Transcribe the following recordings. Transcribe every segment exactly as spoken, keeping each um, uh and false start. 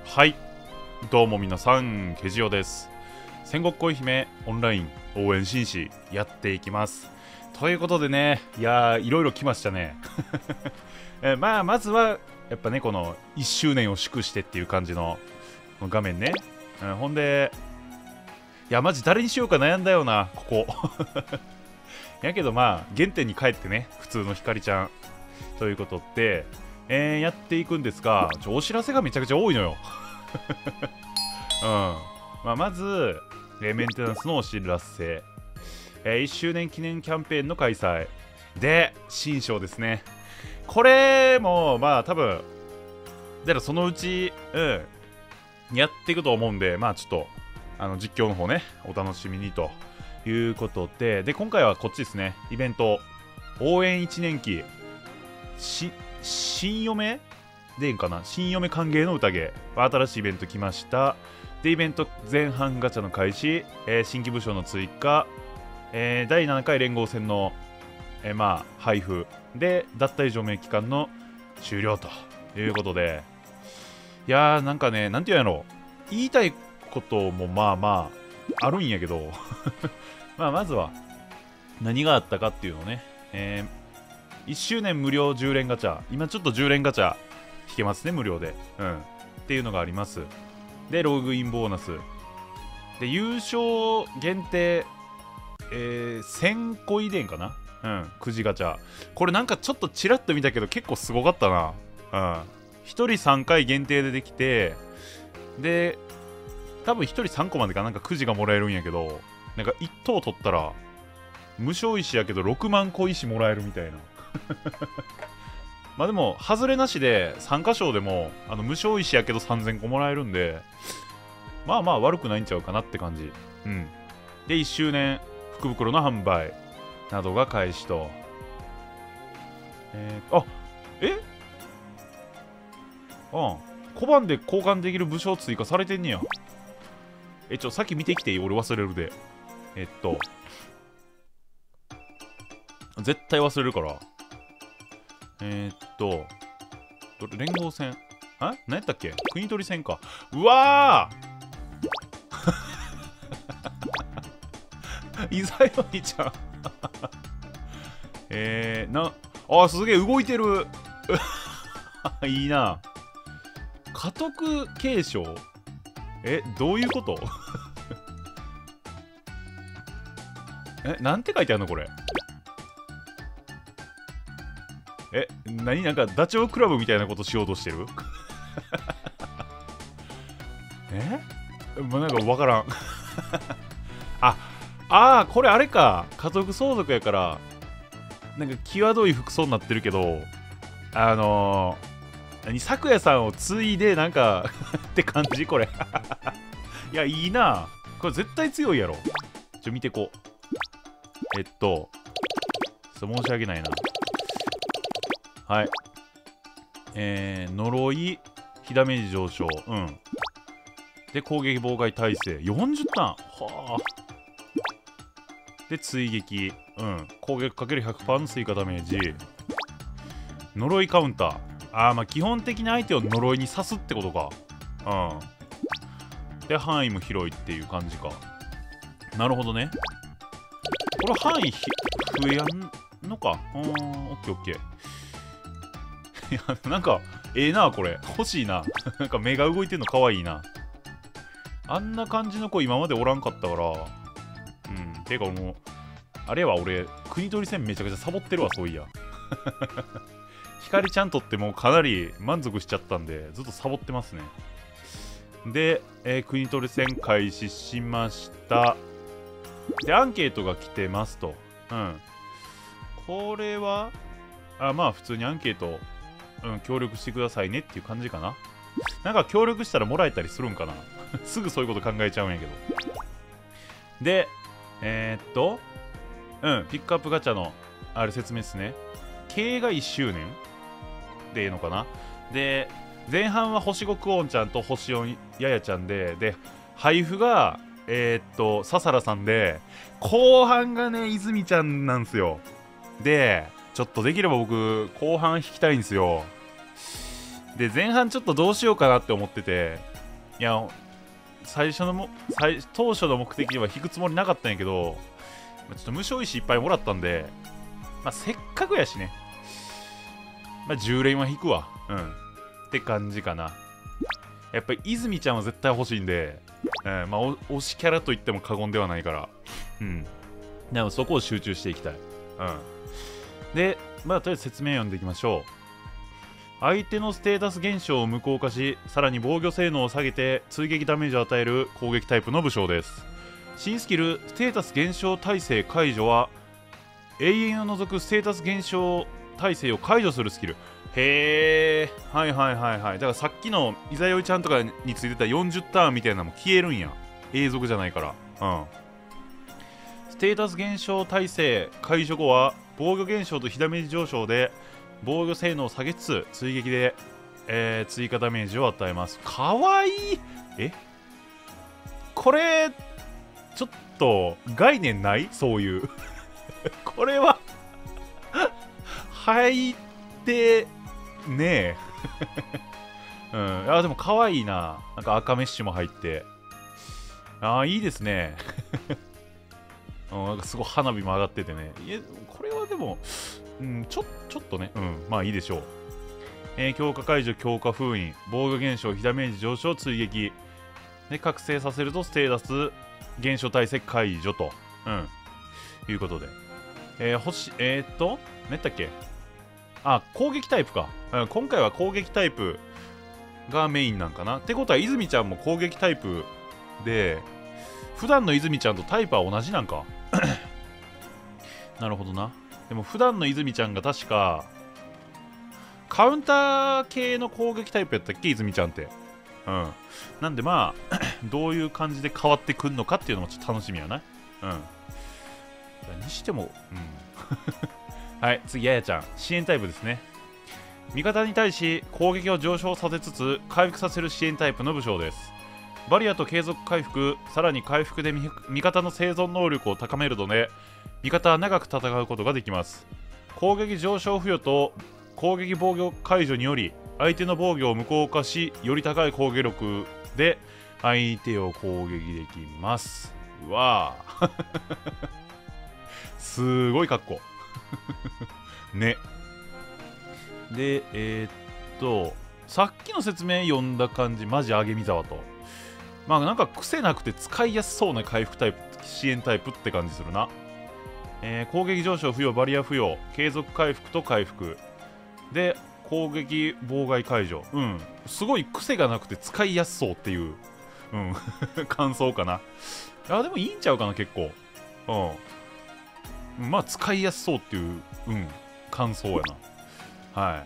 はい、どうも皆さん、ケジオです。戦国恋姫オンライン応援紳士やっていきます。ということでね、いやーいろいろ来ましたね。えまあまずはやっぱね、このいっしゅうねんを祝してっていう感じの画面ね、うん、ほんでいやマジ誰にしようか悩んだよなここ。やけどまあ原点に帰ってね、普通のひかりちゃんということで、えー、やっていくんですが、ちょお知らせがめちゃくちゃ多いのよ。うんまあ、まず、えー、メンテナンスのお知らせ、えー、いっしゅうねん記念キャンペーンの開催で新章ですね。これもまあ多分だからそのうち、うん、やっていくと思うんで、まあちょっとあの実況の方ねお楽しみにということで、で今回はこっちですね、イベント応援いちねんきし新嫁でいいんかな、新嫁歓迎の宴、新しいイベント来ました。でイベント前半ガチャの開始、えー、新規武将の追加、えー、だいななかい連合戦の、えー、まあ配布で脱退除名期間の終了ということで、いやーなんかね、なんていうんやろ、言いたいこともまあまああるんやけどまあまずは何があったかっていうのをね、えー、いっしゅうねん無料じゅう連ガチャ、今ちょっとじゅう連ガチャ引けますね、無料で、うんっていうのがあります。でログインボーナスで優勝限定、えー、せんこ遺伝かな、うんくじガチャ、これなんかちょっとちらっと見たけど結構すごかったな。うんひとりさんかい限定でできて、で多分ひとりさんこまでかなんかくじがもらえるんやけど、なんかいっ等取ったら無償石やけどろくまんこ石もらえるみたいな。まあでも外れなしで参加賞でもあの無償石やけどさんぜんこもらえるんで、まあまあ悪くないんちゃうかなって感じ。うんでいっしゅうねん福袋の販売などが開始と、えー、あえあ小判で交換できる武将追加されてんねや。えちょさっき見てきていい、俺忘れるで。えっと絶対忘れるから、えー、っと連合戦、あ何やったっけ、国取り戦か。うわーいざよりちゃん。えー、なあすげえ動いてる。いいな。家督継承、えどういうこと？えなんて書いてあるのこれ。え何なんかダチョウ倶楽部みたいなことしようとしてる？えまあ、なんか分からん。ああーこれあれか、家族相続やからなんか際どい服装になってるけど、あのー、何咲夜さんを継いでなんかって感じこれ。いやいいな、これ絶対強いやろ。ちょ見てこう、えっとそう申し訳ないな。はい。えー、呪い、火ダメージ上昇。うん。で、攻撃妨害耐性。よんじゅうターン。はあ。で、追撃。うん。攻撃かける ひゃくパーセント の追加ダメージ。呪いカウンター。あー、まあ基本的に相手を呪いに刺すってことか。うん。で、範囲も広いっていう感じか。なるほどね。これ範囲増えやんのか。うーん、オッケーオッケー。いやなんかええなこれ、欲しいな。なんか目が動いてんのかわいいな。あんな感じの子今までおらんかったから。うんてかもうあれは俺国取り戦めちゃくちゃサボってるわ。そういやひかりちゃんとってもうかなり満足しちゃったんでずっとサボってますね。で、えー、国取り戦開始しました。でアンケートが来てますと。うんこれはあまあ普通にアンケートうん、協力してくださいねっていう感じかな。なんか協力したらもらえたりするんかな。すぐそういうこと考えちゃうんやけど。で、えー、っと、うん、ピックアップガチャのあれ説明ですね。経営がいっしゅうねんでいいのかな。で、前半は星ごクオンちゃんと星よんややちゃんで、で、配布が、えー、っと、笹良さんで、後半がね、泉ちゃんなんですよ。で、ちょっとできれば僕後半引きたいんですよ。で前半ちょっとどうしようかなって思ってて、 いや、最初のも最当初の目的は引くつもりなかったんやけど、ちょっと無償石いっぱいもらったんで、まあ、せっかくやしね、まあ、じゅう連は引くわ。うん。って感じかな。やっぱり泉ちゃんは絶対欲しいんで、うん、まあ、推しキャラと言っても過言ではないから、うん。でもそこを集中していきたい。うん。で、まあ、とりあえず説明読んでいきましょう。相手のステータス減少を無効化し、さらに防御性能を下げて追撃ダメージを与える攻撃タイプの武将です。新スキル、ステータス減少耐性解除は、永遠を除くステータス減少耐性を解除するスキル。へー、はいはいはいはい。だからさっきのイザヨイちゃんとかについてたよんじゅうターンみたいなのも消えるんや。永続じゃないから。うん。ステータス減少耐性解除後は、防御減少と被ダメージ上昇で、防御性能を下げつつ、追撃で、えー、追加ダメージを与えます。かわいい。えこれ、ちょっと、概念ないそういう。これは入ってねえ。うん。あ、でも可愛いな。なんか赤メッシュも入って。ああ、いいですね。うん、なんかすごい花火も上がっててね。いや、これはでも、うん、ちょ、ちょっとね、うん、まあいいでしょう。えー、強化解除、強化封印、防御減少、被ダメージ上昇、追撃。で、覚醒させるとステータス、減少耐性解除と。うん。いうことで。えー、星、えー、っと、何やったっけ？あ、攻撃タイプか。うん、今回は攻撃タイプがメインなんかな。ってことは、泉ちゃんも攻撃タイプで、普段の泉ちゃんとタイプは同じなんか。なるほどな。でも、普段の泉ちゃんが確か、カウンター系の攻撃タイプやったっけ、泉ちゃんって。うん。なんでまあ、どういう感じで変わってくんのかっていうのもちょっと楽しみやな。うん。にしても、うん。はい、次、ややちゃん。支援タイプですね。味方に対し攻撃を上昇させつつ回復させる支援タイプの武将です。バリアと継続回復、さらに回復で味方の生存能力を高めるので、味方は長く戦うことができます。攻撃上昇付与と攻撃防御解除により、相手の防御を無効化し、より高い攻撃力で相手を攻撃できます。うわぁ。すごい格好。ね。で、えー、っと、さっきの説明読んだ感じ、マジあげみざわと。まあなんか癖なくて使いやすそうな回復タイプ、支援タイプって感じするな。えー、攻撃上昇付与、バリア付与、継続回復と回復。で、攻撃妨害解除。うん。すごい癖がなくて使いやすそうっていう、うん、感想かな。いや、でもいいんちゃうかな、結構。うん。まあ、使いやすそうっていう、うん、感想やな。はい。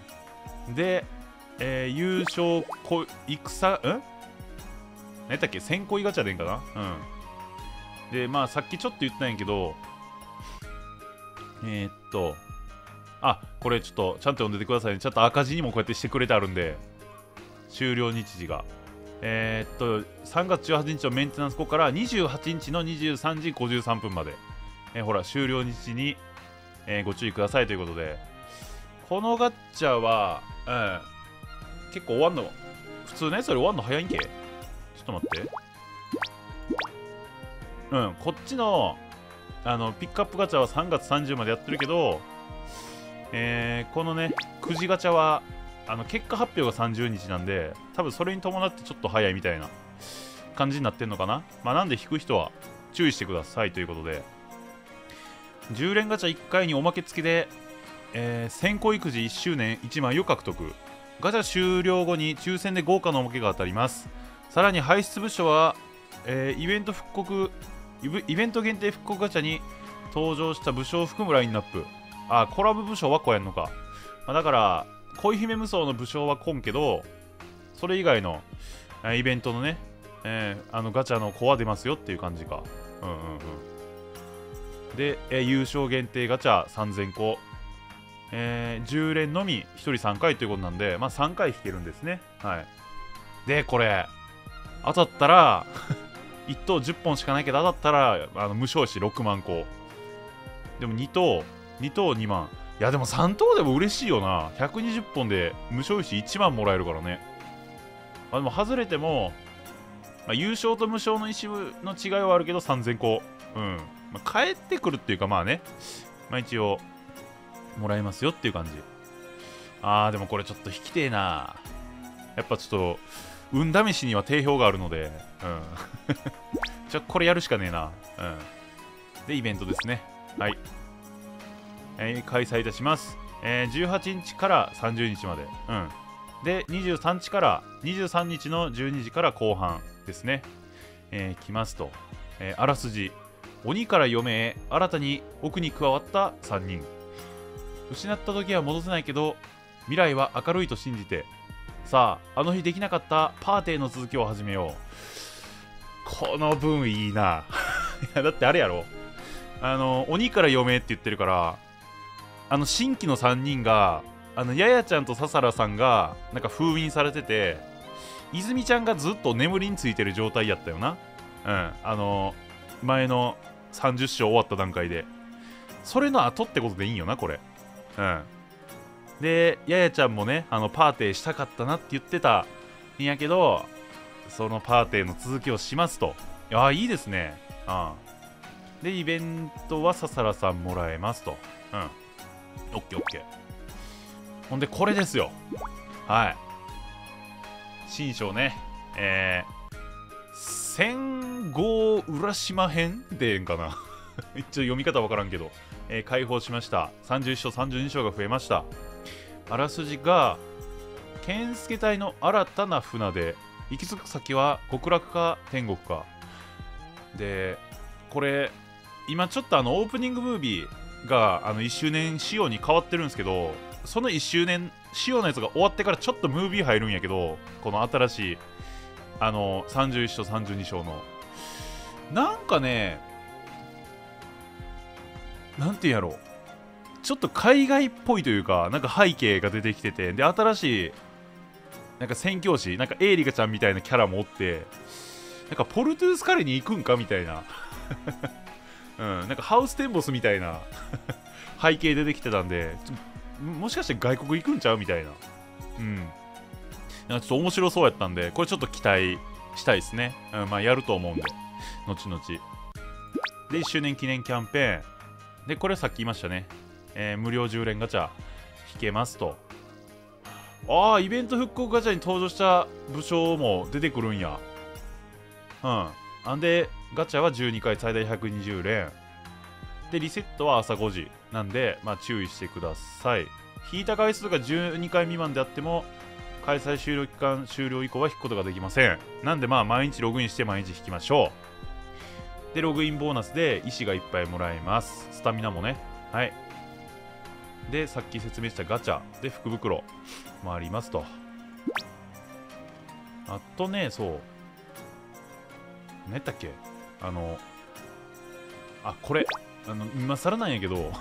で、えー、優勝こ、戦、ん何やったっけ、先行ガチャでんかな。うん。で、まあ、さっきちょっと言ったんやけど、えー、っと、あ、これちょっとちゃんと読んでてくださいね。ちょっと赤字にもこうやってしてくれてあるんで、終了日時が。えー、っと、さんがつじゅうはちにちのメンテナンス後からにじゅうはちにちのにじゅうさんじごじゅうさんぷんまで、えー、ほら、終了日時に、えー、ご注意くださいということで、このガッチャは、うん、結構終わんの、普通のやつより終わんの早いんけ？ちょっと待って。うん、こっちの、あの、ピックアップガチャはさんがつさんじゅうまでやってるけど、えー、このね、くじガチャは、あの、結果発表がさんじゅうにちなんで、多分それに伴ってちょっと早いみたいな感じになってんのかな。まあ、なんで引く人は注意してくださいということで、じゅう連ガチャいっかいにおまけ付きで、えー、先行育児いっしゅうねんいちまいを獲得。ガチャ終了後に抽選で豪華なおまけが当たります。さらに排出部署は、えー、イベント復刻、イベント限定復刻ガチャに登場した武将を含むラインナップ。あ、コラボ武将はこうやんのか。まあ、だから、恋姫無双の武将は来んけど、それ以外の、えー、イベントのね、えー、あのガチャの子は出ますよっていう感じか。うんうんうん。で、えー、優勝限定ガチャさんぜんこ。えー、じゅう連のみひとりさんかいということなんで、まあさんかい引けるんですね。はい。で、これ、当たったら、いっ等じゅっぽんしかないけど当たったら、あの無償紙ろくまんこ。でもに等、に等にまん。いやでもさん等でも嬉しいよな。ひゃくにじゅっぽんで無償紙いちまんもらえるからね。あ、でも外れても、 まあ、優勝と無償の石の違いはあるけどさんぜんこ、うんまあ、帰ってくるっていうかまあね、まあ、一応もらえますよっていう感じ。あーでもこれちょっと引きてえな。やっぱちょっと運試しには定評があるので、うんじゃあこれやるしかねえな。うんでイベントですね。はい、えー、開催いたします、えー、じゅうはちにちからさんじゅうにちまで、うんでにじゅうさんにちからにじゅうさんにちのじゅうにじから後半ですね、えー、来ますと、えー、あらすじ。鬼から嫁へ新たに奥に加わったさんにん。失った時は戻せないけど未来は明るいと信じて、さああの日できなかったパーティーの続きを始めよう。この文いいないやだってあれやろ、あの鬼から嫁へって言ってるから、あの新規のさんにんがあのややちゃんとささらさんがなんか封印されてて、泉ちゃんがずっと眠りについてる状態やったよな。うんあの前のさんじゅっ章終わった段階で、それの後ってことでいいんよなこれ。うんでややちゃんもね、あのパーティーしたかったなって言ってたんやけど、そのパーティーの続きをしますと。いやいいですね。ああでイベントはささらさんもらえますと。うんオッケーオッケー。ほんでこれですよ。はい新章ね、えー、戦後浦島編でええんかな一応読み方わからんけど、えー、解放しました。さんじゅういっ章さんじゅうに章が増えました。あらすじが、健介隊の新たな船で行き着く先は極楽か天国かで、これ今ちょっとあのオープニングムービーがあのいっしゅうねん仕様に変わってるんですけど、そのいっしゅうねん仕様のやつが終わってからちょっとムービー入るんやけど、この新しいあのさんじゅういっ章さんじゅうに章のなんかね、なんていうんやろ、ちょっと海外っぽいというか、なんか背景が出てきてて、で新しいなんか宣教師、なんかエイリカちゃんみたいなキャラもおって、なんかポルトゥースカレーに行くんかみたいなうん、なんかハウステンボスみたいな背景出てきてたんで、もしかして外国行くんちゃうみたいな。うんなんかちょっと面白そうやったんで、これちょっと期待したいですね。うん、まあやると思うんで後々でいっしゅうねん記念キャンペーンで、これさっき言いましたね、えー、無料じゅう連ガチャ引けますと。ああイベント復刻ガチャに登場した武将も出てくるんや。うんあんでガチャはじゅうにかい最大ひゃくにじゅう連で、リセットは朝ごじなんで、まあ注意してください。引いた回数がじゅうにかい未満であっても開催終了期間終了以降は引くことができません。なんでまあ毎日ログインして毎日引きましょう。でログインボーナスで石がいっぱいもらえます。スタミナもね。はいでさっき説明したガチャで福袋もありますと。あとね、そう何やったっけ、あのあこれあの今更なんやけど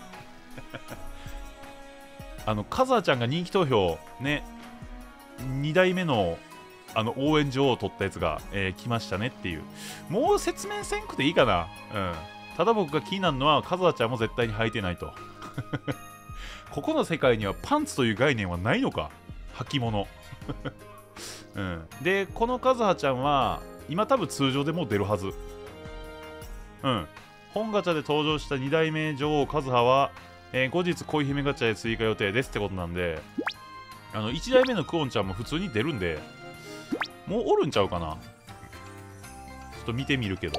あのカザーちゃんが人気投票ねにだいめのあの応援状を取ったやつが、えー、来ましたねっていう。もう説明せんくていいかな。うんただ僕が気になるのはカザーちゃんも絶対に履いてないとここの世界にはパンツという概念はないのか、履物うん、でこのカズハちゃんは今多分通常でもう出るはず。うん本ガチャで登場したにだいめ女王カズハは、えー、後日恋姫ガチャへ追加予定ですってことなんで、あのいちだいめのクオンちゃんも普通に出るんで、もうおるんちゃうかな。ちょっと見てみるけど、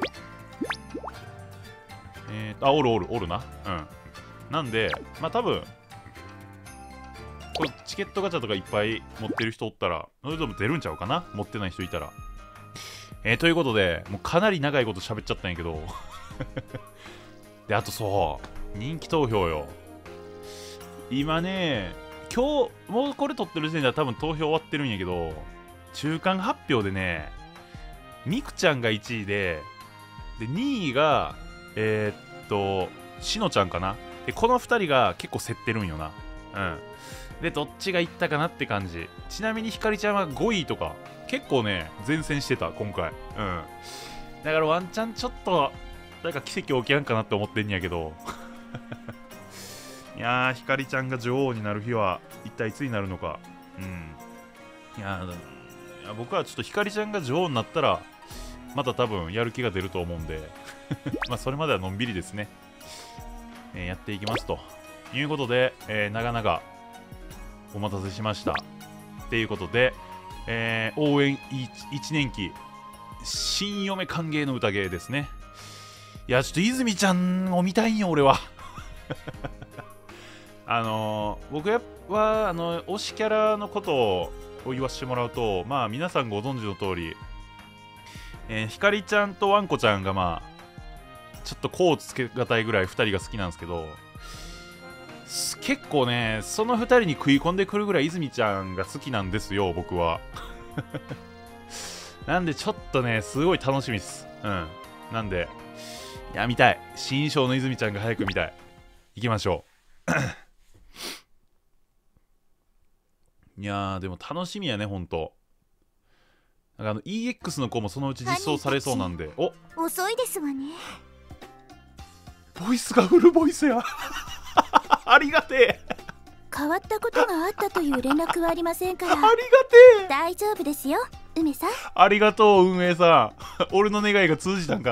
えー、あおるおるおるな。うんなんでまあ多分これチケットガチャとかいっぱい持ってる人おったらそれでも出るんちゃうかな、持ってない人いたら。えー、ということでもうかなり長いこと喋っちゃったんやけどであとそう人気投票よ。今ね今日もうこれ撮ってる時点では多分投票終わってるんやけど、中間発表でねミクちゃんがいちいで、でにいがえー、っとしのちゃんかな。でこのふたりが結構競ってるんよな。うんでどっちがいったかなって感じ。ちなみにひかりちゃんはごいとか結構ね前線してた今回。うんだからワンチャンちょっとなんか奇跡起きやんかなって思ってんやけどいやーひかりちゃんが女王になる日は一体いつになるのか。うんいや僕はちょっとひかりちゃんが女王になったらまた多分やる気が出ると思うんでまあそれまではのんびりですね、えー、やっていきますということで、えー、長々お待たせしましたっていうことで、えー、応援いちねんき新嫁歓迎の宴ですね。いやちょっと泉ちゃんを見たいんよ俺はあのー、僕はあの推しキャラのことを言わせてもらうと、まあ皆さんご存知の通り、えー、ひかりちゃんとわんこちゃんがまあちょっとこうつけがたいぐらいふたりが好きなんですけど、結構ねそのふたりに食い込んでくるぐらい泉ちゃんが好きなんですよ僕はなんでちょっとねすごい楽しみっす。うんなんでいや見たい、新章の泉ちゃんが早く見たい。行きましょういやーでも楽しみやねほんと。なんかあの イーエックス の子もそのうち実装されそうなんで。お遅いですわね。 ボイスがフルボイスやありがてえ。 変わったことがあったという連絡はありませんからありがてえ。 大丈夫ですよ梅さん。 ありがとう運営さん俺の願いが通じたんか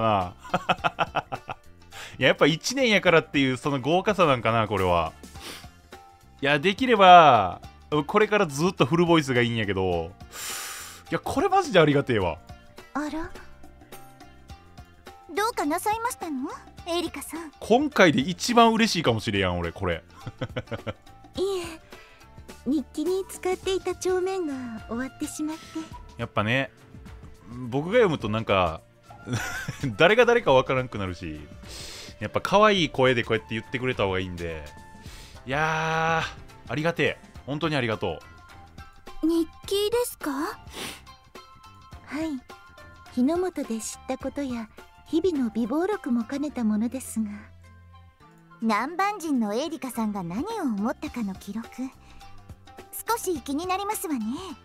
ないややっぱいちねんやからっていうその豪華さなんかなこれは。いやできればこれからずっとフルボイスがいいんやけど、いやこれマジでありがてえわ。 あらどうかなさいましたのエリカさん。 今回で一番嬉しいかもしれやん俺これいえ日記に使っていた帳面が終わってしまって。 やっぱね僕が読むとなんか誰が誰かわからんくなるし、やっぱ可愛い声でこうやって言ってくれた方がいいんで、いやーありがてえ本当にありがとう。日記ですか？はい、日の本で知ったことや日々の備忘録も兼ねたものですが、南蛮人のエリカさんが何を思ったかの記録、少し気になりますわね。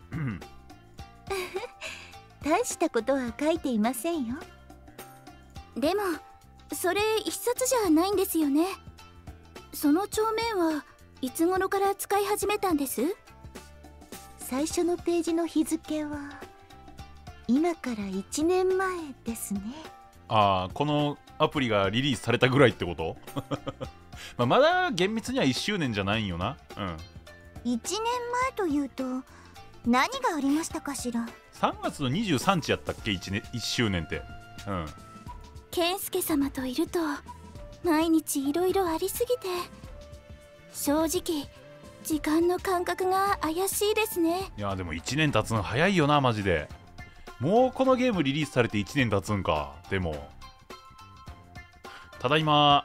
大したことは書いていませんよ。でもそれ一冊じゃないんですよね。その帳面はいつ頃から使い始めたんです？最初のページの日付は今からいちねんまえですね。 ああこのアプリがリリースされたぐらいってことまあまだ厳密にはいっしゅうねんじゃないんよな。うんいちねんまえというと何がありましたかしら。 さんがつのにじゅうさんにちやったっけ 1, 年いっしゅうねんって。うん健介様といると毎日いろいろありすぎて正直時間の感覚が怪しいですね。 いやでもいちねん経つの早いよなマジで。もうこのゲームリリースされていちねん経つんか。でもただいま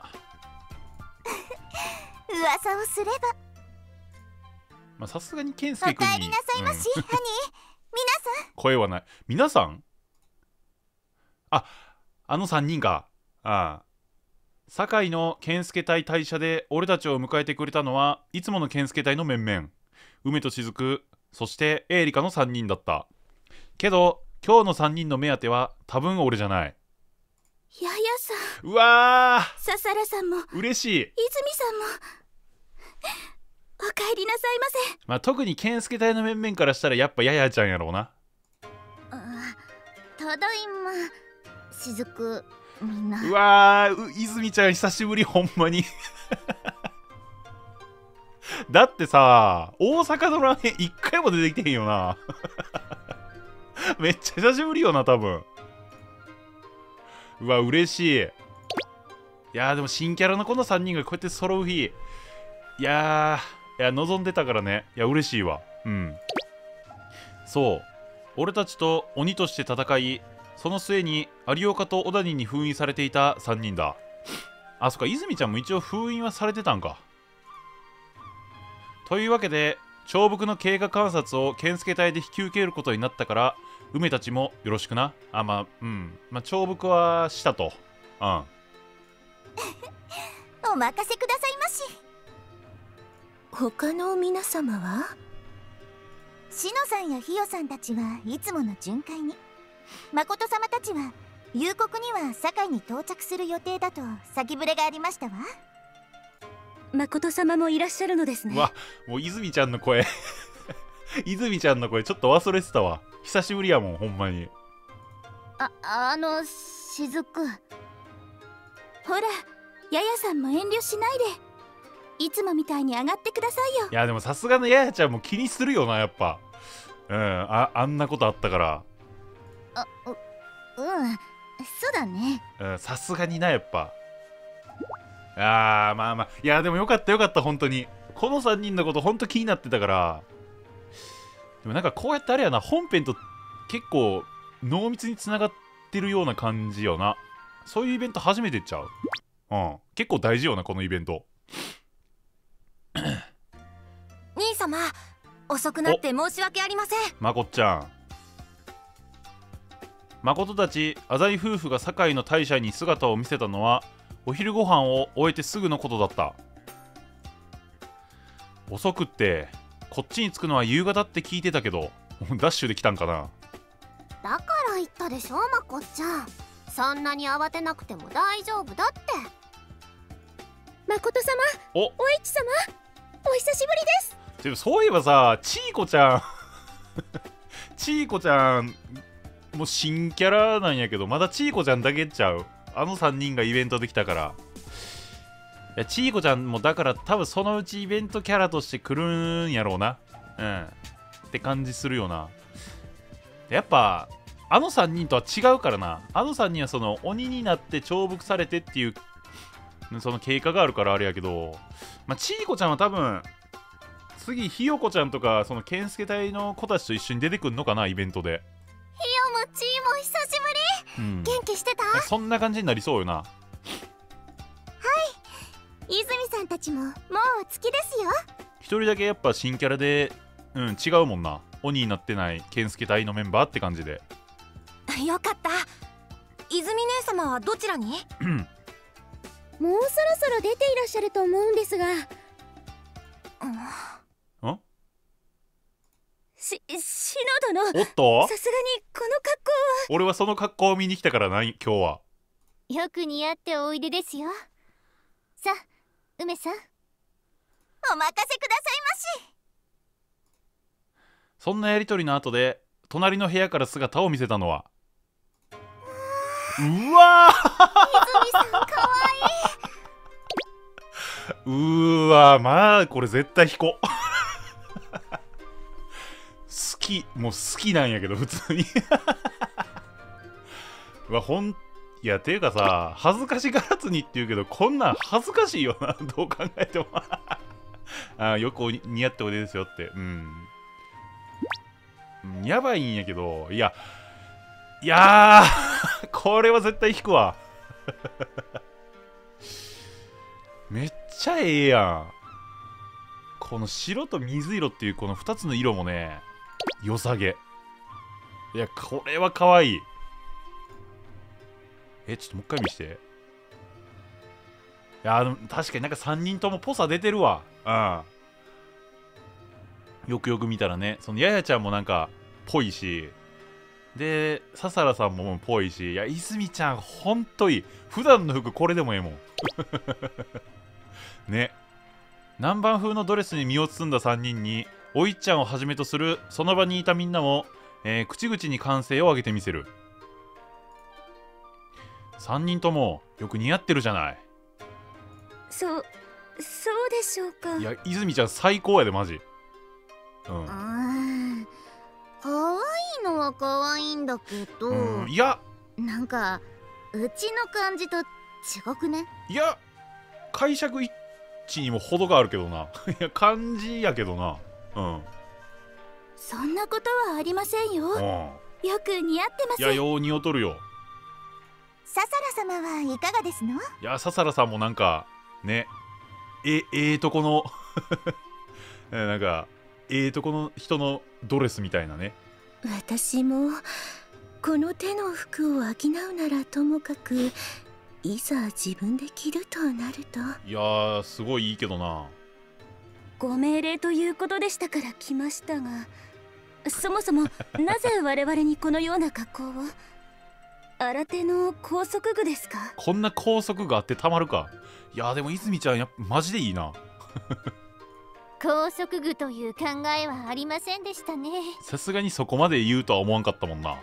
噂をすればまあさすがに健介君にお帰りなさいまし、うん、ハニー皆さん声はない。皆さんああのさんにんか。ああ堺の健介隊隊舎で俺たちを迎えてくれたのはいつもの健介隊の面々、梅と雫、そしてエーリカのさんにんだったけど、今日のさんにんの目当ては多分俺じゃない。 ややさん、うわー、ささらさんも嬉しい。 泉さんもお帰りなさいませ。 まあ特に健介隊の面々からしたらやっぱややちゃんやろうな。 あただいま雫みんな。 うわー泉ちゃん久しぶりほんまにだってさ大阪のラーメンいっかいも出てきてへんよなめっちゃ久しぶりよな多分。うわ嬉しい。いやーでも新キャラのこのさんにんがこうやって揃う日、いやーいや望んでたからね。いや嬉しいわ。うんそう俺たちと鬼として戦い、その末に有岡と小谷に封印されていたさんにんだ。あそっか泉ちゃんも一応封印はされてたんか。というわけで長福の経過観察を健介隊で引き受けることになったから梅たちもよろしくな。あまあうんまあ長福はしたと。うんお任せくださいまし。他の皆様はしのさんやひよさんたちはいつもの巡回に、誠様たちは夕刻には堺に到着する予定だと先触れがありましたわ。誠様もいらっしゃるのですね。 うわもう泉ちゃんの声泉ちゃんの声ちょっと忘れてたわ。久しぶりやもん、ほんまに。 あ、あのしずく、ほらややさんも遠慮しないで、いつもみたいに上がってくださいよ。 いやでもさすがのややちゃんも気にするよな、やっぱ。うん、ああんなことあったから。 あ、う、うん、そうだね。 さすがにな、やっぱ。あー、まあまあ、いやでもよかったよかった、本当に。このさんにんのこと本当気になってたから。でもなんかこうやってあれやな、本編と結構濃密につながってるような感じよな。そういうイベント初めてちゃう。うん、結構大事よな、このイベント。 兄様、遅くなって申し訳ありません。 まこっちゃん。誠たち浅井夫婦が堺の大社に姿を見せたのはお昼ご飯を終えてすぐのことだった。遅くってこっちに着くのは夕方って聞いてたけど、ダッシュで来たんかな。 だから言ったでしょ、まこっちゃん。そんなに慌てなくても大丈夫だって。誠様、 おお市様、お久しぶりです。 でもそういえばさ、ちーこちゃんちーこちゃんもう新キャラなんやけど、まだちーこちゃんだけちゃう。あのさんにんがイベントできたから。いや、ちーこちゃんもだから多分そのうちイベントキャラとして来るんやろうな。うんって感じするよな。やっぱあのさんにんとは違うからな。あのさんにんはその鬼になって重複されてっていうその経過があるからあれやけど、まあ、ちーこちゃんは多分次ひよこちゃんとかその健介隊の子たちと一緒に出てくんのかな、イベントで。 ひよもちーも久しぶり、うん、元気してた？ そんな感じになりそうよな。はい、 泉さんたちももうお月ですよ。 一人だけやっぱ新キャラで、うん、違うもんな。鬼になってない健介隊のメンバーって感じで。 よかった。泉姉様はどちらに？もうそろそろ出ていらっしゃると思うんですが。 うん？ し、篠殿。 おっと？ さすがにこの格好は。 俺はその格好を見に来たからない、今日は。 よく似合っておいでですよ。さあ、梅さん、お任せくださいまし。 そんなやりとりの後で隣の部屋から姿を見せたのは、うわー泉さんかわいい。うーわー、まあこれ絶対引こう。好き、もう好きなんやけど普通に。うわ、ほんいやていうかさ、恥ずかしがらずにって言うけど、こんなん恥ずかしいよな。どう考えても。あ、よく似合っておいでですよって。うん、やばいんやけど、いやいやーこれは絶対引くわ。めっちゃええやん。この白と水色っていうこのふたつの色もね、良さげ。いや、これは可愛い。え、ちょっともう一回見して。いや、でも確かになんかさんにんともぽさ出てるわ。うん、よくよく見たらね、そのややちゃんもなんかぽいし、で笹良さんもぽいし、いや泉ちゃんほんといい。普段の服これでもええもん。ね、南蛮風のドレスに身を包んださんにんにおいっちゃんをはじめとするその場にいたみんなも、えー、口々に歓声を上げてみせる。さんにんともよく似合ってるじゃない。 そそうでしょうか。 いや泉ちゃん最高やでマジ。うん、 あー、かわいいのはかわいいんだけど、 うん、いやなんかうちの感じと違くね？ いや解釈一致にも程があるけどな。いや感じやけどな。うん、 そんなことはありませんよ。 うん、 よく似合ってます。 いやよう似合うとるよ。 笹良様はいかがですの？ いや笹良さんもなんかね、えええとこのなんかええとこの人のドレスみたいなね。 私もこの手の服を商うならともかく、いざ自分で着るとなると。 いやーすごいいいけどな。 ご命令ということでしたから来ましたが、そもそもなぜ我々にこのような格好を？新手の高速具ですか？ こんな高速具あってたまるか。いやーでも泉ちゃんやっぱマジでいいな。 高速具という考えはありませんでしたね。 さすがにそこまで言うとは思わんかったもんな。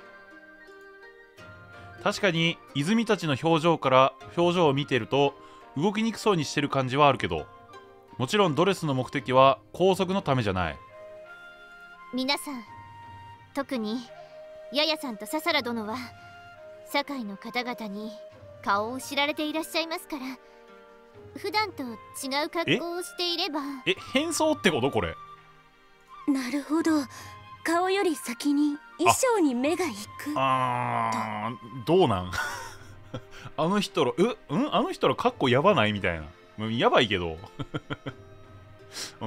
確かに泉たちの表情から表情を見てると動きにくそうにしてる感じはあるけど、もちろんドレスの目的は高速のためじゃない。 皆さん、特にヤヤさんとササラ殿は堺の方々に顔を知られていらっしゃいますから、普段と違う格好をしていれば。 え、変装ってことこれ？ なるほど、顔より先に衣装に目がいく。 あー、どうなんあの人ら、ううんあの人らかっこやばないみたいな。もうやばいけどうん、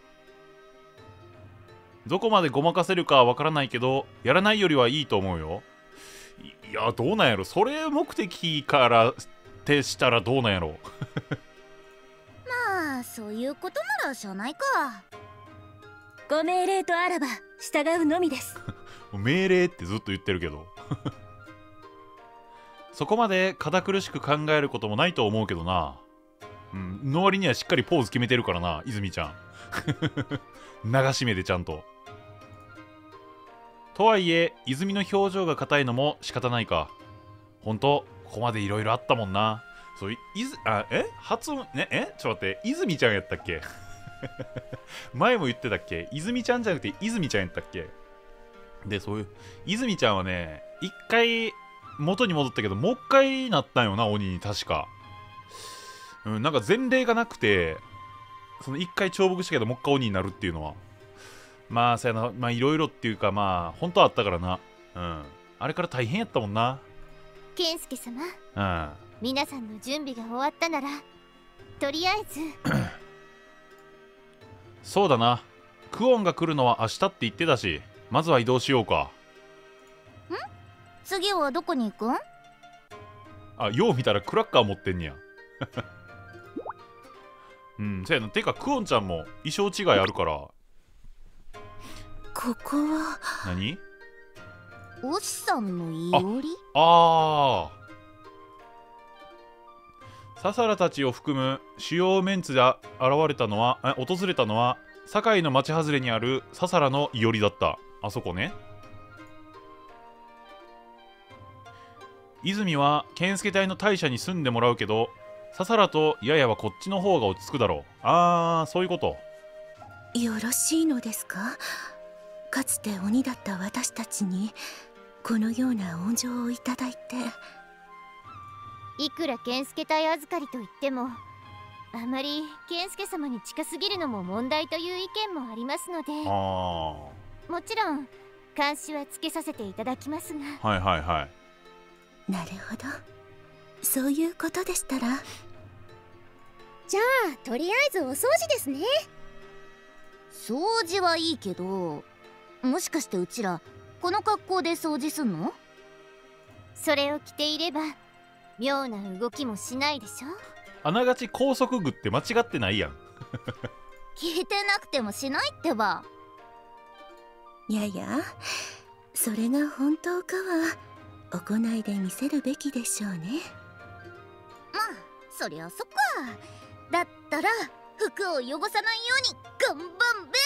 どこまでごまかせるかはわからないけど、やらないよりはいいと思うよ。いや、どうなんやろ、それ目的からってしたらどうなんやろまあそういうことならしゃあないか。 ご命令とあらば従うのみです。 命令ってずっと言ってるけどそこまで堅苦しく考えることもないと思うけどな。うん、の割にはしっかりポーズ決めてるからな、泉ちゃん流し目でちゃんと。とはいえ泉の表情が硬いのも仕方ないか。ほんとここまでいろいろあったもんな。そう、いずあえ発音ねえちょっと待って、泉ちゃんやったっけ前も言ってたっけ、泉ちゃんじゃなくて泉ちゃんやったっけ。で、そういう泉ちゃんはね、一回元に戻ったけど、もう一回なったんよな、鬼に確か。うん、なんか前例がなくて、その一回重複したけどもう一回鬼になるっていうのは、まあそうやな、まあいろいろっていうか、まあ本当はあったからな。うん、あれから大変やったもんな。 健介様、 うん、 皆さんの準備が終わったならとりあえずそうだな、クオンが来るのは明日って言ってたし、まずは移動しようか。 ん？次はどこに行くん？ あ、よう見たらクラッカー持ってんねやうん、そうやな。てかクオンちゃんも衣装違いあるから。 ここは何？ おしさんのいおり？ ああ、ササラたちを含む主要メンツで現れたのは、え訪れたのは堺の町外れにあるササラのいおりだった。あそこね。泉は健介隊の大社に住んでもらうけど、ササラとヤヤはこっちの方が落ち着くだろう。ああ、そういうこと。 よろしいのですか。かつて鬼だった私たちにこのような恩情をいただいて。 いくら健介隊預かりといっても、あまり健介様に近すぎるのも問題という意見もありますので、 あもちろん監視はつけさせていただきますが。 あ、はいはいはい。 なるほど、そういうことでしたら。 じゃあとりあえずお掃除ですね。掃除はいいけど、もしかしてうちらこの格好で掃除すんの？それを着ていれば妙な動きもしないでしょ。 あながち高速具って間違ってないやん聞いてなくてもしないってば。 いやいや、それが本当かは行いで見せるべきでしょうね。 まあそりゃそっか。だったら服を汚さないように頑張んべ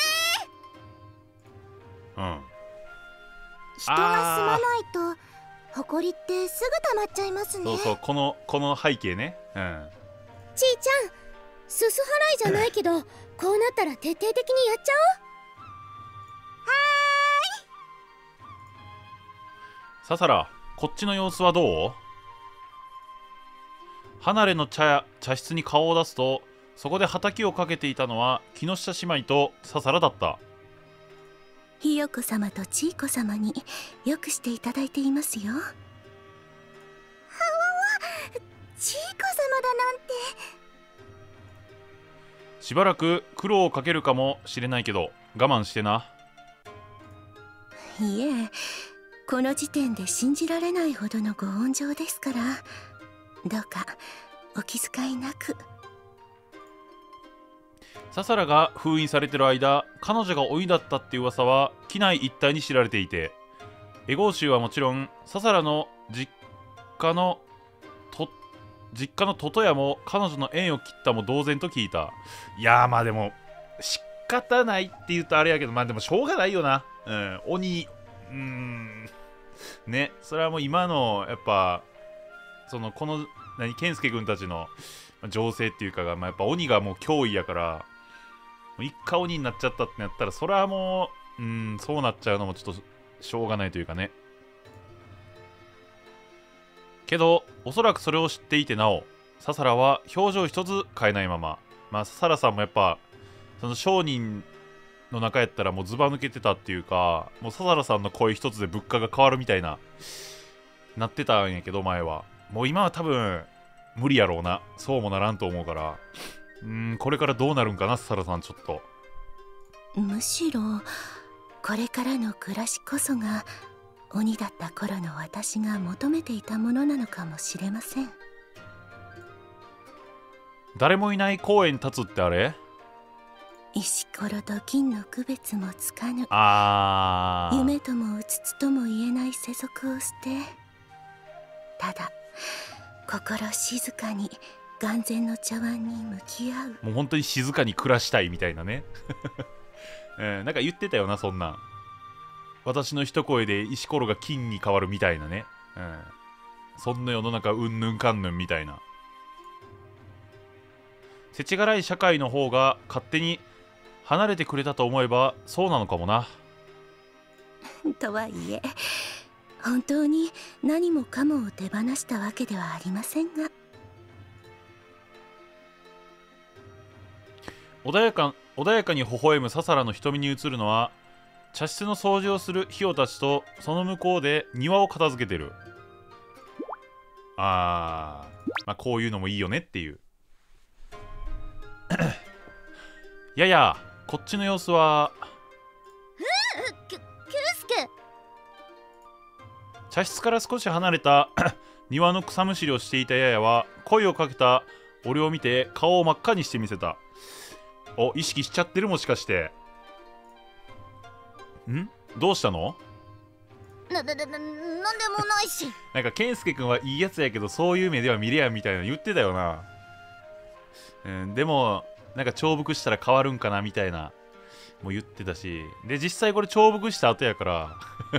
うん。 ー。人が住まないとほこりってすぐ溜まっちゃいますね。 そうそう、このこの背景ね。うん。 ちーちゃん、すす払いじゃないけどこうなったら徹底的にやっちゃおう。 ササラ、こっちの様子はどう？離れの茶屋茶室に顔を出すと、そこで畑をかけていたのは木下姉妹とササラだった。 ひよこ様とちいこ様によくしていただいていますよ。はわわ、 ちいこ様だなんて。 しばらく苦労をかけるかもしれないけど我慢してな。 いえ、この時点で信じられないほどのご恩情ですから、どうかお気遣いなく。 ササラが封印されてる間、彼女が老いだったっていう噂は機内一帯に知られていて、エゴー州はもちろんササラの実家のと実家のトトヤも彼女の縁を切ったも同然と聞いた。いやー、まあでもしっ方ないって言うとあれやけど、まあでもしょうがないよな。うん、鬼、うーん、ね、それはもう今の、やっぱ、その、この、何、健介君たちの情勢っていうかが、まあ、やっぱ鬼がもう脅威やから、一回鬼になっちゃったってなったら、それはもう、うん、そうなっちゃうのもちょっとしょうがないというかね。けど、おそらくそれを知っていてなお、ササラは表情一つ変えないまま、まあ、ササラさんもやっぱ、その商人の中やったらもうズバ抜けてたっていうか、もうササラさんの声一つで物価が変わるみたいな、なってたんやけど、前は。もう今は多分、無理やろうな。そうもならんと思うから。うーん、これからどうなるんかな、ササラさん、ちょっと。 むしろこれからの暮らしこそが鬼だった頃の私が求めていたものなのかもしれません。 誰もいない公園立つってあれ？ 石ころと金の区別もつかぬ、 あー、 夢ともうつつとも言えない世俗を捨て、ただ心静かに眼前の茶碗に向き合う。 もう本当に静かに暮らしたいみたいなね。うん、なんか言ってたよな、そんなん。私の一声で石ころが金に変わるみたいなね。うん、そんな世の中うんぬんかんぬんみたいな。世知辛い社会の方が勝手に離れてくれたと思えばそうなのかもな。 とはいえ本当に何もかもを手放したわけではありませんが。 穏やか穏やかに微笑むササラの瞳に映るのは、茶室の掃除をするヒヨたちと、その向こうで庭を片付けてる。あー、まあこういうのもいいよねっていう。ややこっちの様子は。 キュキュウスケ。 茶室から少し離れた庭の草むしりをしていたややは、声をかけた俺を見て顔を真っ赤にしてみせた。お、意識しちゃってる、もしかして。ん？どうしたの？ な、な、な、なんでもないし。 なんか健介君はいいやつやけど、そういう目では見れやみたいな言ってたよな。うん、でもなんか重複したら変わるんかなみたいなも言ってたし、で実際これ重複した後やから。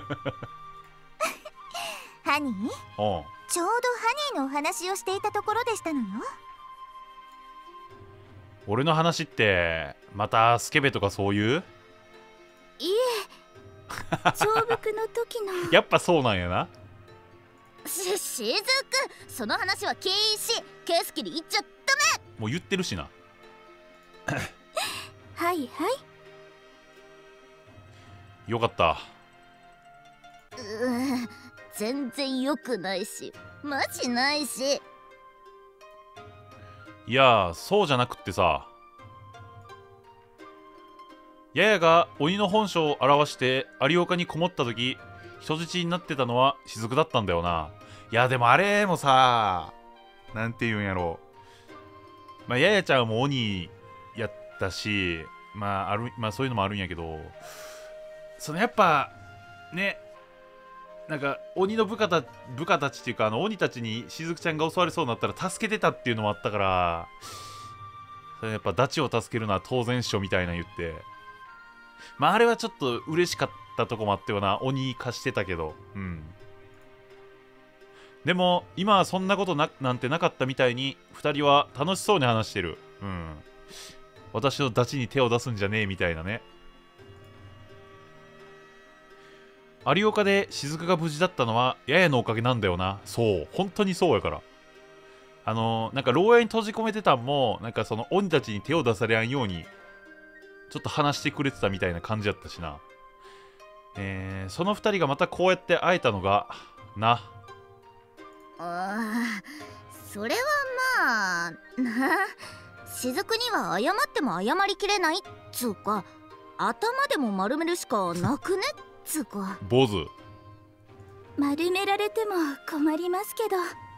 ハニー、 おう、 ちょうどハニーのお話をしていたところでしたのよ。 俺の話ってまたスケベとかそういう？ いえ、重複の時の。 やっぱそうなんやな。 し、しずく、その話は禁止。ケイスキに言っちゃダメ。 もう言ってるしな。 はいはい。 よかった。 うーん、全然良くないしマジないし。 いやー、そうじゃなくってさ、ややが鬼の本性を表して有岡にこもった時、人質になってたのは雫だったんだよな。いやでもあれもさ、なんて言うんやろう、まあややちゃんも鬼やったし、まあある、まあそういうのもあるんやけど、そのやっぱね、なんか鬼の部下た部下たちっていうか、あの鬼たちにしずくちゃんが襲われそうになったら助けてたっていうのもあったから、それやっぱダチを助けるのは当然っしょみたいな言って、まああれはちょっと嬉しかったとこもあったよな。鬼貸してたけど、うん。でも今はそんなことななんてなかったみたいにふたりは楽しそうに話してる。うん。私のダチに手を出すんじゃねえみたいなね。有岡で雫が無事だったのはややのおかげなんだよな。そう、本当にそうやから。あのー、なんか牢屋に閉じ込めてたんも、なんかその鬼たちに手を出されやんようにちょっと話してくれてたみたいな感じやったしな。えー、そのふたりがまたこうやって会えたのがな。 あー、それはまあな、雫には謝っても謝りきれないっつうか、頭でも丸めるしかなくねっつうか。 坊主、 丸められても困りますけど。う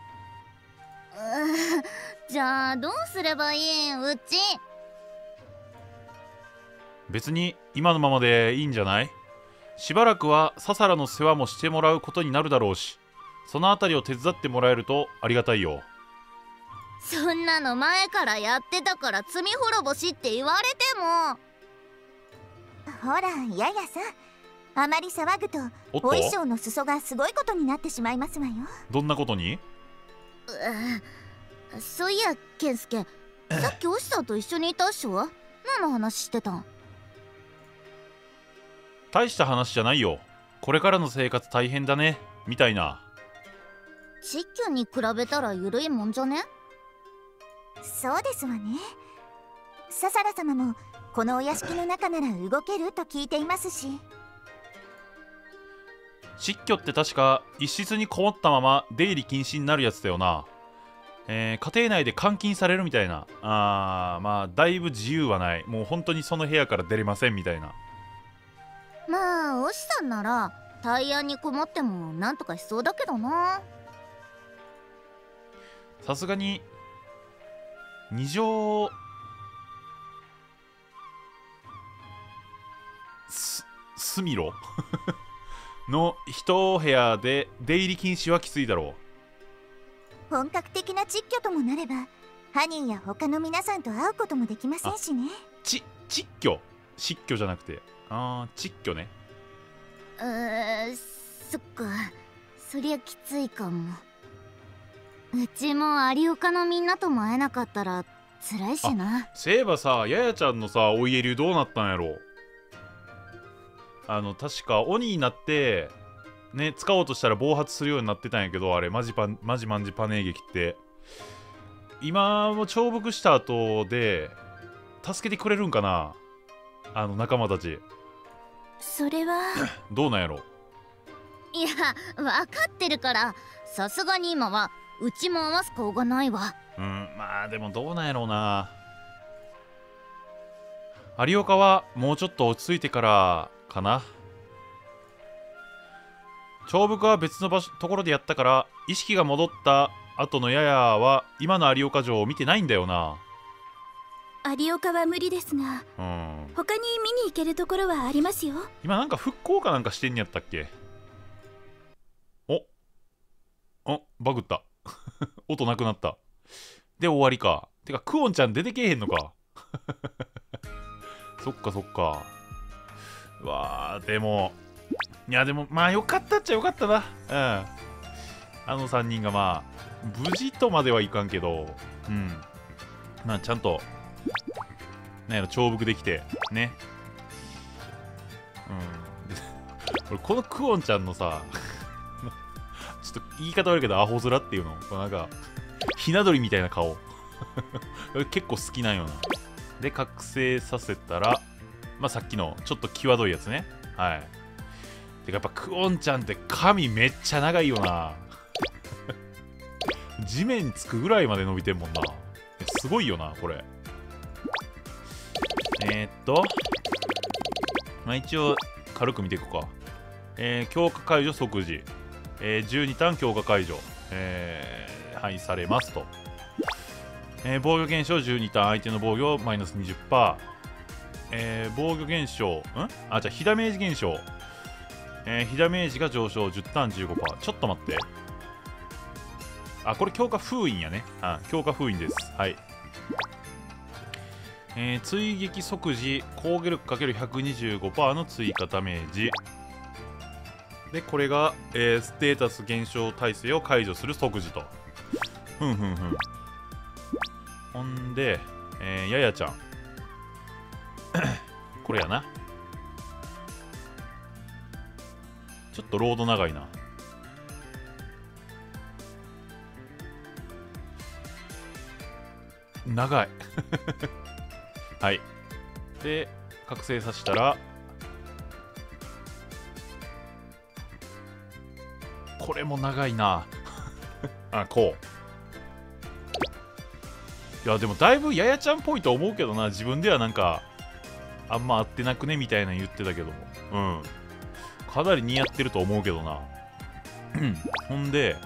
ー、じゃあどうすればいいんうち。 別に今のままでいいんじゃない？しばらくはササラの世話もしてもらうことになるだろうし、そのあたりを手伝ってもらえるとありがたいよ。 そんなの前からやってたから罪滅ぼしって言われても。 ほらややさん、あまり騒ぐとおっとお衣装の裾がすごいことになってしまいますわよ。 どんなことに？ うそういや健介、さっきおしさんと一緒にいたっしょ。何の話してたん？ 大した話じゃないよ。これからの生活大変だねみたいな。 窒居に比べたら緩いもんじゃね？そうですわね。ササラ様もこのお屋敷の中なら動けると聞いていますし。 窒居って確か一室にこもったまま出入り禁止になるやつだよな。えー、家庭内で監禁されるみたいな。あー、まあだいぶ自由はない。もう本当にその部屋から出れませんみたいな。 まあおしさんなら大安にこもってもなんとかしそうだけどな。 さすがに二畳す隅路の一部屋で出入り禁止はきついだろう。本格的な窒居ともなればハニーや他の皆さんと会うこともできませんしね。 ち窒居窒居じゃなくて、あー窒居ね。 うーそっか、そりゃきついかも。うちも有岡のみんなとも会えなかったら辛いしな。 そういえばさ、ややちゃんのさお家流どうなったんやろ。あの確か鬼になってね使おうとしたら暴発するようになってたんやけど、あれマジパンマジマンジパネー劇って今も重複した後で助けてくれるんかな、あの仲間たち。 それはどうなんやろ。 いや分かってるから、さすがに今はうちも合わす顔がないわ。 うん、まあでもどうなんやろうな。有岡はもうちょっと落ち着いてからかな。長福は別の場所ところでやったから意識が戻った後のややは今の有岡城を見てないんだよな。 有岡は無理ですが、 うん、 他に見に行けるところはありますよ。 今なんか復興かなんかしてんやったっけ。おおバグった音なくなったで終わりか。てかクオンちゃん出てけえへんのかそっかそっか。うわーでもいやでもまあよかったっちゃよかったな。うんあのさんにんがまあ無事とまではいかんけど、うんまあちゃんとなんやろ重複できてね。うんで俺このクオンちゃんのさちょっと言い方悪いけどアホ面っていうのこのなんかひな鳥みたいな顔結構好きなんよな。で覚醒させたらまあさっきのちょっと際どいやつね。はい。てかやっぱクオンちゃんって髪めっちゃ長いよな地面つくぐらいまで伸びてんもんな。すごいよなこれ。えー、っとまあ一応軽く見ていくか。えー、強化解除即時、えー、じゅうにターン強化解除、えー、はいされますと。えー、防御減少じゅうにターン、相手の防御マイナス にじゅっパーセント、えー、防御減少んあじゃあ火ダメージ減少、えー、火ダメージが上昇じゅうターン じゅうごパーセント。 ちょっと待って、あこれ強化封印やね。あ強化封印です。はい。えー、追撃即時攻撃力 ×ひゃくにじゅうごパーセント の追加ダメージで、これが、えー、ステータス減少耐性を解除する即時と。ふんふんふん。ほんで、えー、ややちゃんこれやな。ちょっとロード長いな。長いはいで覚醒させたらこれも長いなあこういやでもだいぶややちゃんっぽいと思うけどな。自分ではなんかあんま合ってなくねみたいなの言ってたけども、うんかなり似合ってると思うけどなほんで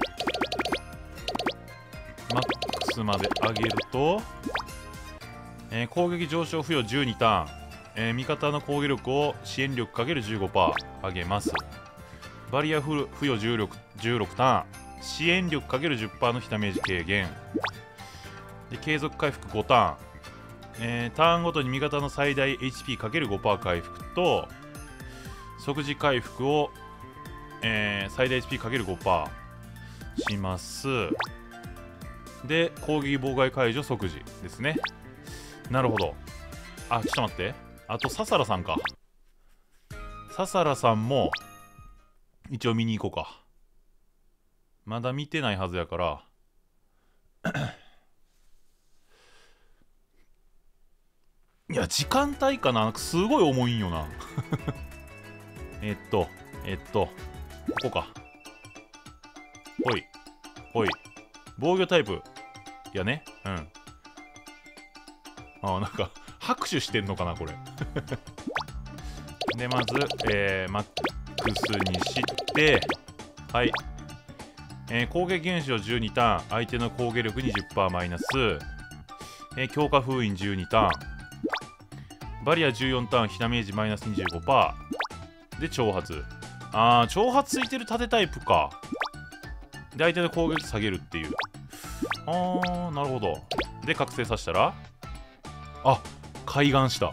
マックスまで上げると、えー、攻撃上昇付与じゅうにターン、えー、味方の攻撃力を支援力 ×じゅうごパーセント 上げます。バリア付与じゅうろく、じゅうろくターン、支援力 ×じゅっパーセント の火ダメージ軽減で継続回復ごターン、 えー、ターンごとに味方の最大 エイチピーかけるごパーセント 回復と即時回復を、えー、最大 エイチピーかけるごパーセント します。で攻撃妨害解除即時ですね。なるほど。あ、ちょっと待って、あとササラさんか。ササラさんも一応見に行こうか。まだ見てないはずやからいや時間帯かな、なんかすごい重いんよなえっとえっとここか。ほいほい、防御タイプやね。うん。あ、なんか拍手してんのかなこれでまず、えー、マックスにして、はい、えー、攻撃減少じゅうにターン、相手の攻撃力 にじゅっパーセント マイナス、えー、強化封印じゅうにターン、バリアじゅうよんターン、火ダメージマイナス にじゅうごパーセント で挑発。あー、挑発ついてる盾タイプか。で相手の攻撃下げるっていう。あー、なるほど。で覚醒させたら、あ、開眼した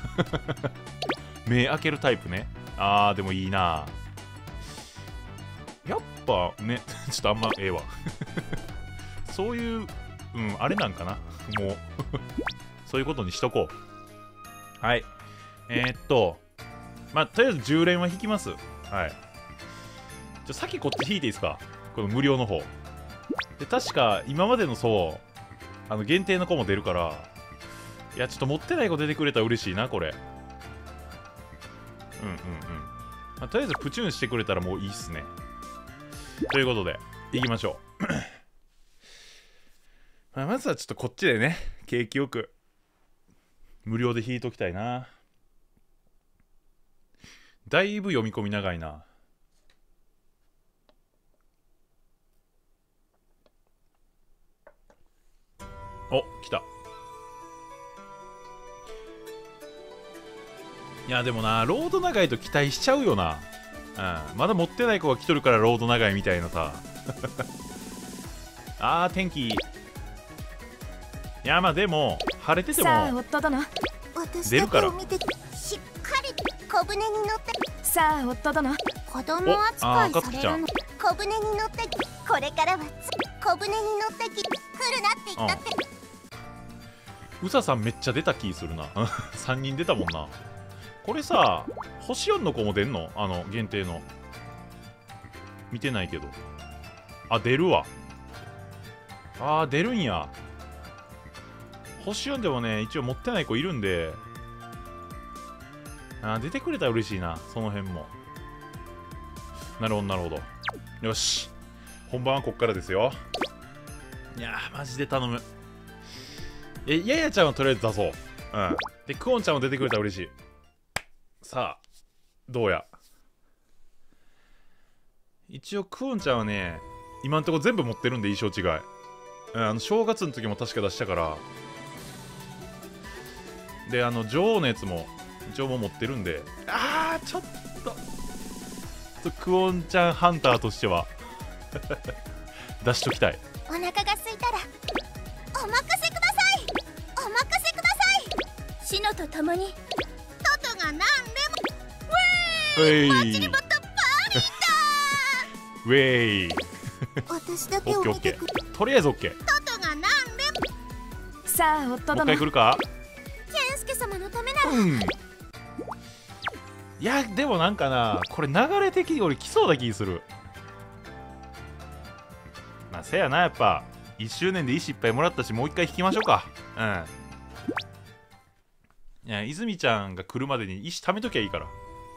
目開けるタイプね。あー、でもいいな。やっぱねちょっとあんまええわそういう、うん、あれなんかなもうそういうことにしとこう。はい、えー、っとまあとりあえずじゅう連は引きます。はい、じゃ先こっち引いていいですか、この無料の方で。確か今までのそうあの限定の子も出るから、いやちょっと持ってない子出てくれたら嬉しいなこれ。うんうんうん、まあ、とりあえずプチューンしてくれたらもういいっすね。ということでいきましょうまあまずはちょっとこっちでね景気よく無料で引いときたいな。だいぶ読み込み長いな。お、来た。いやでもな、ロード長いと期待しちゃうよな。うん、まだ持ってない子が来とるからロード長いみたいなさあー、天気いい。いやまあでも晴れててもさあ夫殿、 出るから。 しっかり小舟に乗って。 さあ夫殿、 子供扱いされるの。小舟に乗ってこれからは小舟に乗ってき来るなって言ったって。 うささんめっちゃ出た気するなさんにん出たもんな。これさ、星よんの子も出んの？あの限定の見てないけど。あ、出るわ。あー、出るんや。星よんでもね一応持ってない子いるんで、あー出てくれたら嬉しいな、その辺も。なるほどなるほど。よし、本番はこっからですよ。いやーマジで頼む。え、ややちゃんはとりあえず出そう。うん。でクオンちゃんも出てくれたら嬉しい。さあどうや。一応クオンちゃんはね今んとこ全部持ってるんで、衣装違い。うん、あの正月の時も確か出したから。であの女王のやつも一応もう持ってるんで、あーちょっとクオンちゃんハンターとしては出しときたい。 お腹が空いたらお任せください。お任せください。 シノと共にトトが何でもウェイウェーイ、祭りバタパーリーだウェイ私だけを見てくれ。 とりあえず OK。 トトが何でも。 さあ夫もう一回殿、 来るか。 健介様のためなら。 うん。いやでもなんかな、これ流れ的に俺来そうな気する。まあせやな、やっぱいっしゅうねんで石いっぱいもらったし、もう一回引きましょうか。うん。いや泉ちゃんが来るまでに石貯めときゃいいから。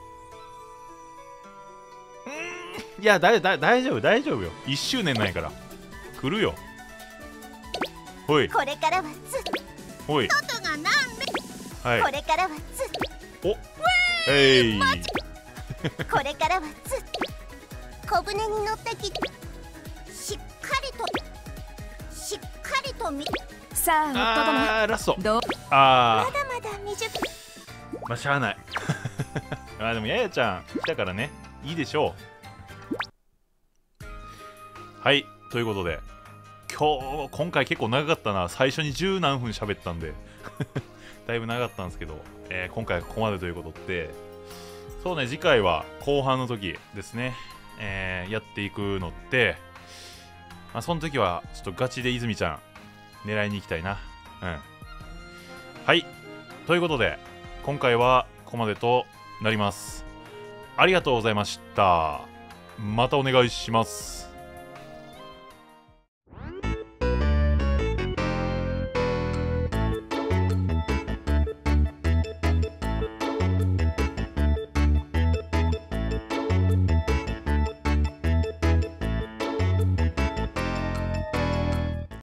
うん、いやだだ大丈夫大丈夫よ、いっしゅうねんなんやから来るよ。ほいこれからはずっほい、 とトトが何ではい、 これからはずっおえいこれからはずっ小舟に乗ってきしっかりとしっかりと見。 さあ夫殿、 あーラスト。 どうあまだまだ未熟。 ーまあしゃあないまあでもややちゃん来たからね、いいでしょう。はい、ということで今日今回結構長かったな。最初に十何分喋ったんでだいぶ長かったんですけど、えー、今回はここまでということで、そうね、次回は後半の時ですね、えー、やっていくのって、まあ、その時はちょっとガチで泉ちゃん狙いに行きたいな。うん。はい、ということで今回はここまでとなります。ありがとうございました。またお願いします。